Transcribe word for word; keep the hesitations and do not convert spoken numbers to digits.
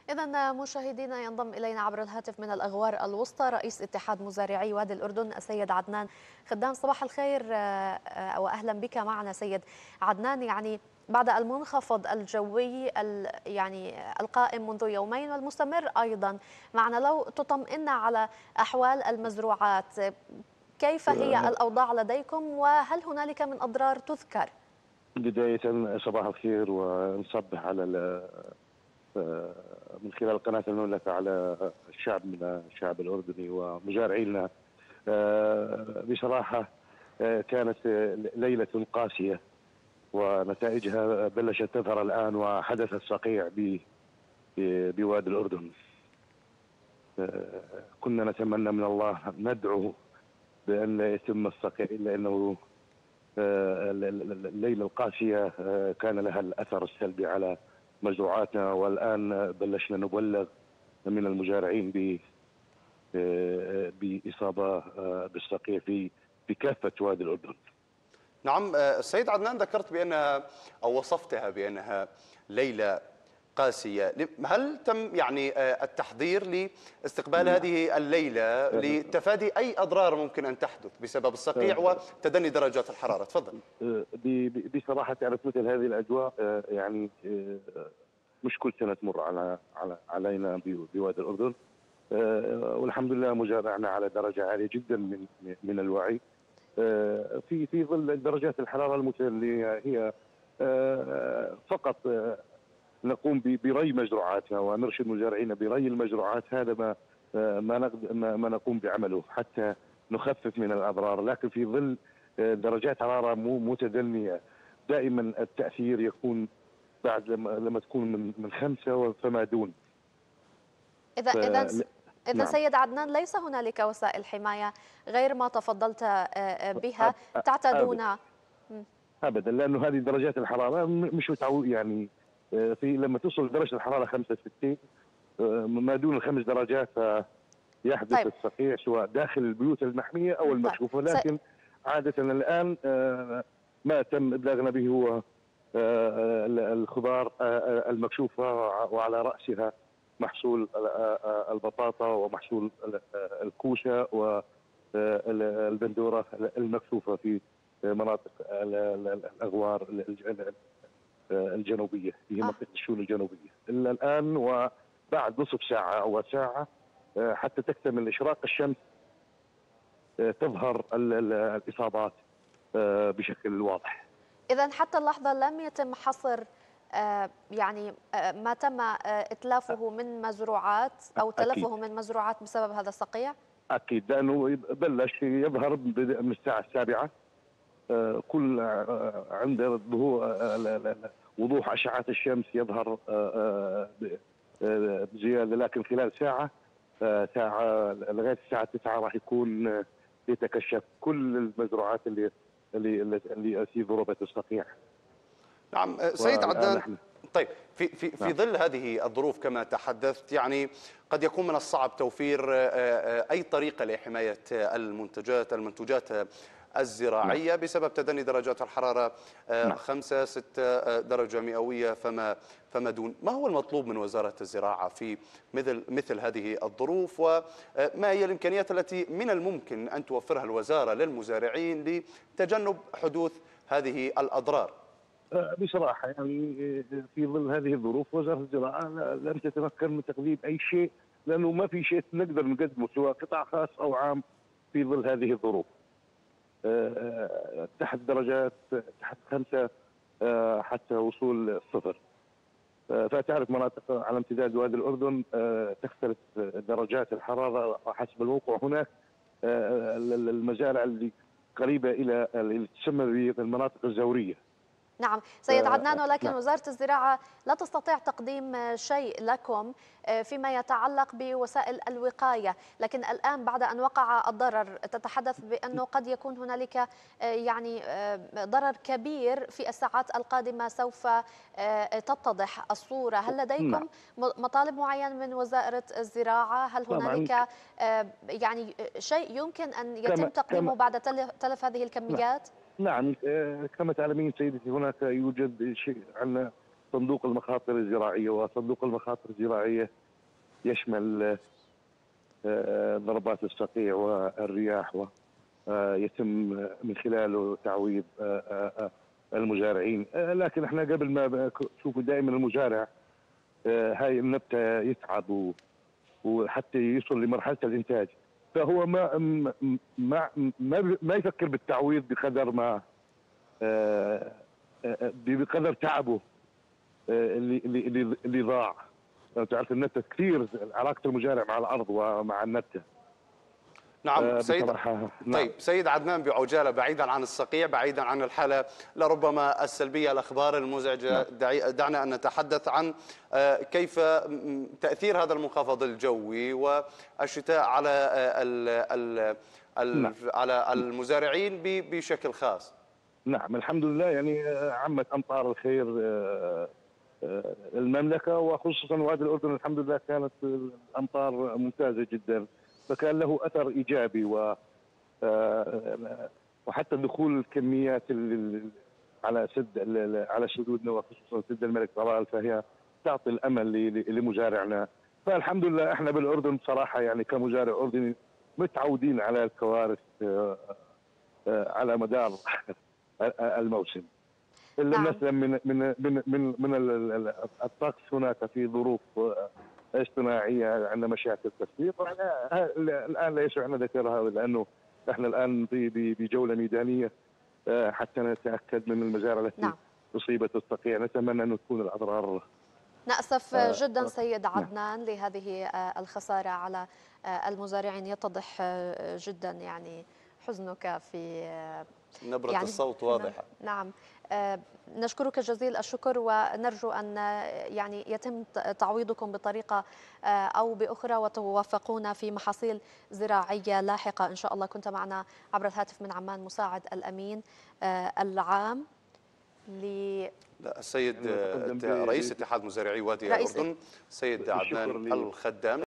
إذا مشاهدينا ينضم إلينا عبر الهاتف من الأغوار الوسطى رئيس اتحاد مزارعي وادي الأردن السيد عدنان خدام. صباح الخير آه، آه، وأهلا بك معنا سيد عدنان. يعني بعد المنخفض الجوي ال- يعني القائم منذ يومين والمستمر أيضا معنا، لو تطمئنا على أحوال المزروعات، كيف هي الأوضاع لديكم وهل هنالك من أضرار تذكر؟ بداية صباح الخير، ونصبح على ال- من خلال قناة المملكة على شعبنا الشعب الأردني ومزارعينا. آه، بصراحة آه، كانت ليلة قاسية ونتائجها بلشت تظهر الآن، وحدث الصقيع ب- ب- بوادي الأردن. آه، كنا نتمنى من الله، ندعو بأن لا يتم الصقيع، إلا أنه آه، الليلة القاسية آه، كان لها الأثر السلبي على مزروعاتنا، والآن بلشنا نبلغ من المزارعين ب آه، بإصابة آه، بالصقيع في في كافة وادي الأردن. نعم. آه، السيد عدنان، ذكرت بأنها أو وصفتها بأنها ليلة قاسية. هل تم يعني آه، التحضير لاستقبال نعم. هذه الليلة لتفادي أي أضرار ممكن أن تحدث بسبب الصقيع آه، وتدني درجات الحرارة؟ تفضل. آه، ب- ب- بصراحة تعرف، مثل هذه الأجواء آه، يعني آه، مش كل سنة تمر على على علينا ب- بوادي الأردن. آه، والحمد لله مزارعنا على درجة عالية جدا من من الوعي، آه، في في ظل درجات الحراره المتليه. هي آه، فقط آه، نقوم ب- بري مزروعاتنا ونرشد مزارعينا بري المزروعات. هذا ما آه، ما نقد- ما ما نقوم بعمله حتى نخفف من الاضرار، لكن في ظل آه، درجات حراره مو متدنيه دائما التاثير يكون بعد لما لما تكون من من خمسه فما دون. إذا ف... إذا إذا نعم. سيد عدنان، ليس هنالك وسائل حماية غير ما تفضلت آه، آه، بها أب- تعتادون؟ ابدا ابدا، لانه هذه درجات الحراره م- مش متعود يعني. آه، في لما توصل درجه الحراره خمسة وستين آه، ما دون الخمس درجات يحدث طيب. الصقيع، سواء داخل البيوت المحمية أو طيب. المكشوفة. س... لكن عادة الآن آه، ما تم إبلاغنا به هو آه، آه، الخضار آه، المكشوفة، وعلى رأسها محصول آه، آه، البطاطا ومحصول آه، الكوسة والبندورة المكشوفة في مناطق ال- ال- الأغوار الج- الجنوبية، في آه. منطقة الشؤون الجنوبية. إلا الآن وبعد نصف ساعة أو ساعة آه، حتى تكتمل إشراق الشمس آه، تظهر ال- ال- الإصابات آه، بشكل واضح. إذا حتى اللحظة لم يتم حصر آه، يعني آه، ما تم آه، إتلافه من مزروعات أو أكيد تلفه من مزروعات بسبب هذا الصقيع؟ أكيد، لأنه بلش يظهر بدء من الساعة السابعة. آه، كل آه، عند ظهور آه، ال- ال- ال- وضوح أشعة الشمس يظهر آه، آه، ب- آه، بزيادة، لكن خلال ساعة آه، ساعة لغاية الساعة تسعة راح يكون آه، يتكشف كل المزروعات اللي اللي اللي في ضربة الصقيع. نعم. آه، سيد والآن عدنان، نحن طيب، في في في نعم. ظل هذه الظروف كما تحدثت، يعني قد يكون من الصعب توفير آه، آه، أي طريقة لحماية المنتجات المنتوجات نعم. الزراعية بسبب تدني درجات الحرارة آه، نعم. خمسة ستة آه، درجة مئوية فما فما دون. ما هو المطلوب من وزارة الزراعة في مثل مثل هذه الظروف، وما هي الإمكانيات التي من الممكن أن توفرها الوزارة للمزارعين لتجنب حدوث هذه الأضرار؟ آه، بصراحة يعني آه، في ظل هذه الظروف وزارة الزراعة لا- لم تتمكن من تقديم أي شيء، لأنه ما في شيء نقدر نقدمه سواء قطاع خاص أو عام في ظل هذه الظروف. آه، آه، تحت درجات تحت خمسة آه، حتى وصول الصفر. آه، فتعرف مناطق على امتداد وادي الأردن آه، تختلف درجات الحرارة حسب الوقوع هناك. آه، المزارع اللي قريبة إلى اللي تسمى بالمناطق الزورية. نعم سيد عدنان، آه، ولكن نعم. وزارة الزراعة لا تستطيع تقديم شيء لكم فيما يتعلق بوسائل الوقاية، لكن الآن بعد أن وقع الضرر تتحدث بأنه قد يكون هنالك يعني ضرر كبير في الساعات القادمة، سوف تتضح الصورة. هل نعم. لديكم مطالب معينة من وزارة الزراعة؟ هل طبعا. هنالك يعني شيء يمكن أن يتم كما كما تقديمه بعد تلف هذه نعم. الكميات؟ نعم. آه، كما تعلمين سيدتي، هناك يوجد شيء عندنا صندوق المخاطر الزراعية، وصندوق المخاطر الزراعية يشمل ضربات الصقيع والرياح، ويتم من خلاله تعويض المزارعين. لكن احنا قبل ما شوفوا دائما المزارع هاي النبتة يتعب وحتى يوصل لمرحلة الإنتاج، فهو ما ما ما, ما يفكر بالتعويض بقدر ما بقدر تعبه اللي اللي اللي ضاع. تعرف النبتة كثير علاقة المزارع مع الأرض ومع النبتة. نعم سيد. نعم. طيب سيد عدنان، بعجاله، بعيدا عن الصقيع، بعيدا عن الحاله لربما السلبيه، الاخبار المزعجه، نعم. دعنا ان نتحدث عن كيف تاثير هذا المنخفض الجوي والشتاء على ال ال ال نعم. على المزارعين بشكل خاص. نعم الحمد لله، يعني عمت امطار الخير المملكه وخصوصا وادي الاردن، الحمد لله كانت الامطار ممتازه جدا، فكان له اثر ايجابي. و وحتى دخول الكميات على سد على سدودنا وخصوصا سد الملك طلال، فهي تعطي الامل لمزارعنا. فالحمد لله احنا بالاردن بصراحه يعني كمزارع اردني متعودين على الكوارث على مدار الموسم. نعم. مثلا من من من من من الطقس هناك في ظروف اصطناعيه عندنا مشاكل كثير، الان لا يسعنا ذكرها لانه احنا الان بجوله ميدانيه حتى نتاكد من المزارع التي نعم. اصيبت الصقيع. نتمنى ان تكون الاضرار. نأسف جدا سيد عدنان لهذه الخساره على المزارعين، يتضح جدا يعني حزنك في نبرة يعني الصوت واضحة. نعم. نشكرك جزيل الشكر، ونرجو أن يعني يتم تعويضكم بطريقة أو بأخرى وتوفقون في محاصيل زراعية لاحقة إن شاء الله. كنت معنا عبر الهاتف من عمان مساعد الأمين العام ل السيد رئيس اتحاد مزارعي وادي الأردن، سيد عدنان الخدام.